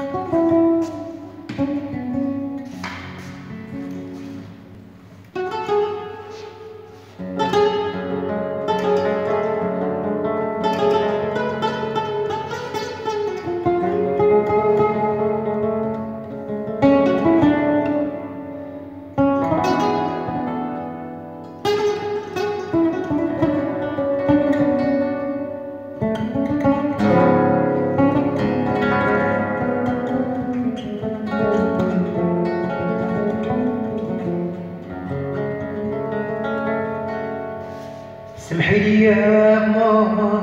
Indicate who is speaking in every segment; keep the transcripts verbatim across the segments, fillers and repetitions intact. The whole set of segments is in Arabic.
Speaker 1: سمحي لي يا ماما،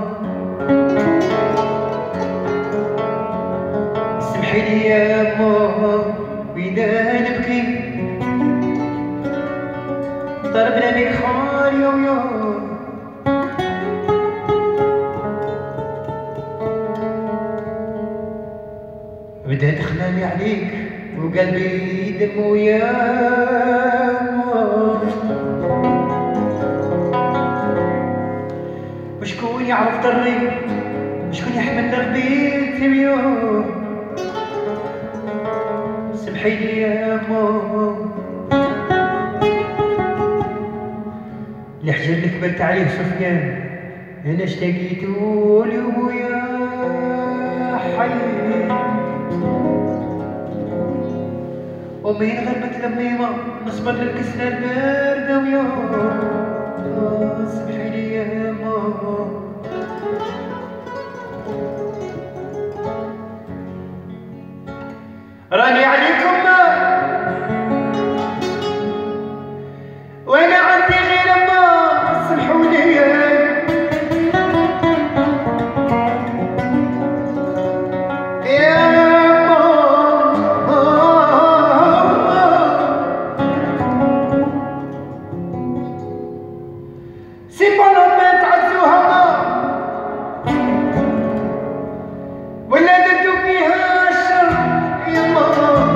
Speaker 1: سمحي لي يا ماما، وإذا نبكي ضربنا بك خالي ويوم. بدات خلاني عليك وقلبي دمو يا ماما. وشكون يعرف ضري، وشكون يحمل رغبتي اليوم. سمحي لي يا ماما، اللي حجرني كبرت عليه سفيان انا اشتقيتو له يا حي. ومين غير متلميمة نصبر للكسنة الباردة ويوم. سمحي لي يا ماما، راني عليكم وانا عندي غير ما سمحولي يا سي با نورمال تعزوها ولا درتو فيها الشر يا ماما.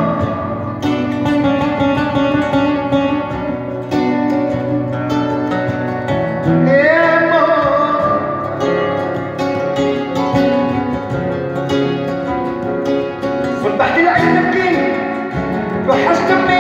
Speaker 1: يا ماما صبحت العين نبكي وحشت امي